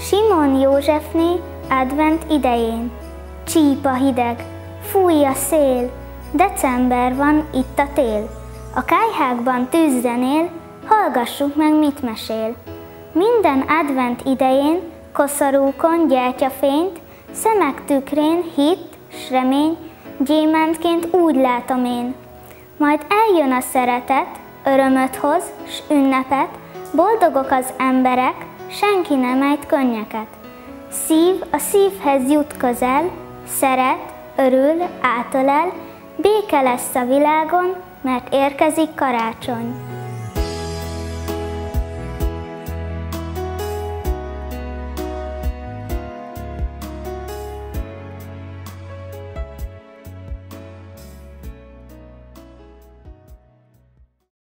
Simon Józsefné advent idején. Csíp a hideg, fúj a szél, december van, itt a tél. A kályhákban tűzzenél, hallgassuk meg, mit mesél. Minden advent idején, koszorúkon gyertyafényt, szemek tükrén hit s remény, gyémántként úgy látom én. Majd eljön a szeretet, örömöt hoz s ünnepet, boldogok az emberek, senki nem ejt könnyeket. Szív a szívhez jut közel, szeret, örül, átölel, béke lesz a világon, mert érkezik karácsony.